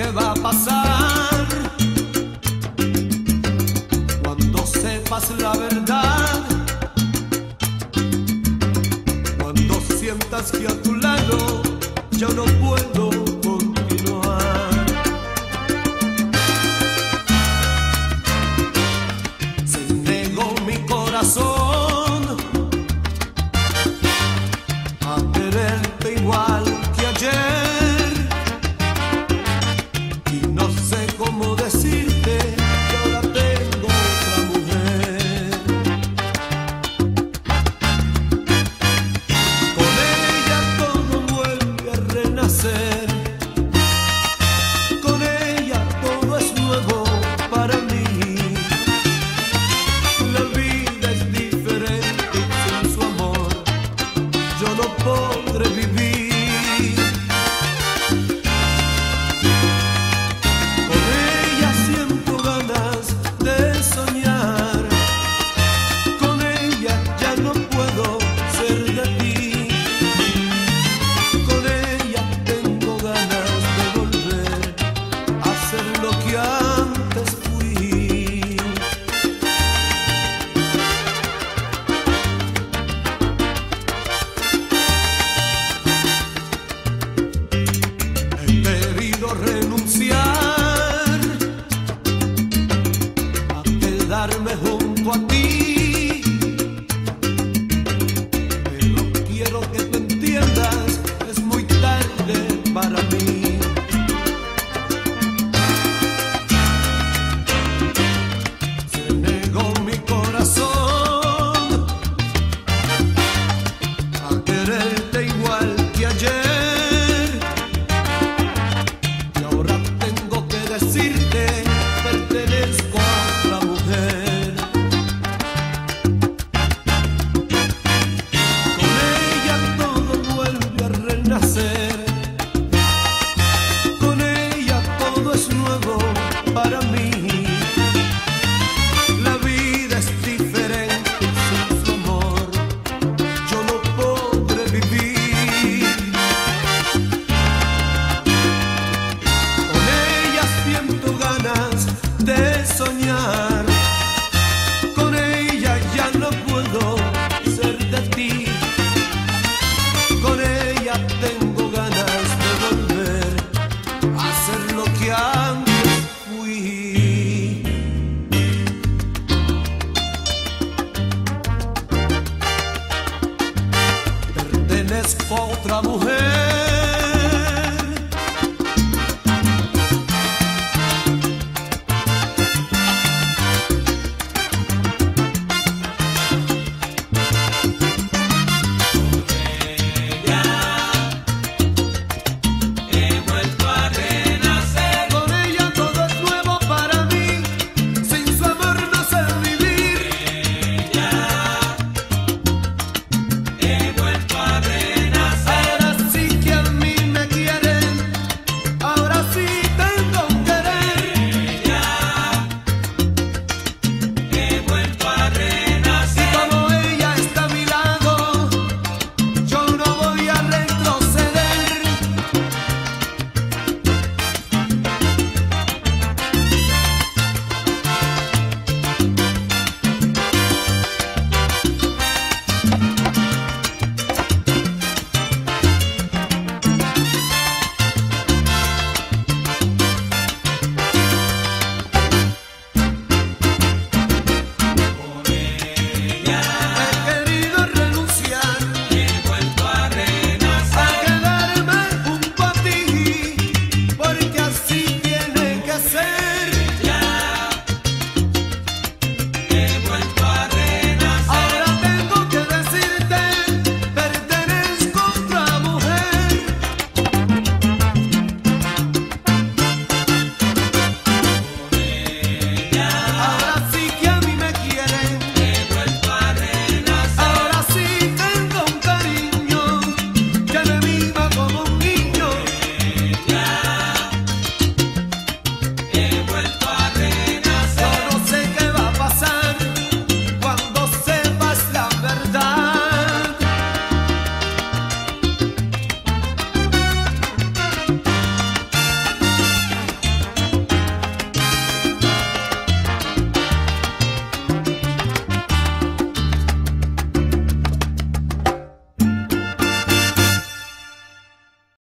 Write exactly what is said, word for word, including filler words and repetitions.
qué va a pasar cuando sepas la verdad, cuando sientas que a tu lado yo no puedo continuar. Se entregó mi corazón a quererte igual que ayer, y no sé cómo decirte que ahora tengo otra mujer. Con ella todo vuelve a renacer, con ella todo es nuevo para mí. La vida es diferente y sin su amor yo no podré vivir. Con ella siento ganas de soñar, con ella ya no puedo ser de ti. Con ella tengo ganas de volver a ser lo que antes fui. He querido renunciar a quedarme junto a ti, pero quiero que tú entiendas, es muy tarde para mí. Se negó mi corazón a quererte igual que ayer, y ahora tengo que decirte, pertenezco a otra mujer. Con ella todo vuelve a renacer, con ella todo es nuevo para mí. La vida es diferente sin su amor, yo no podré vivir. Con ella siento ganas de soñar, con ella ya no puedo ser de ti. Con ella tengo ganas de volver a ser lo que antes fui. Pertenezco a otra mujer.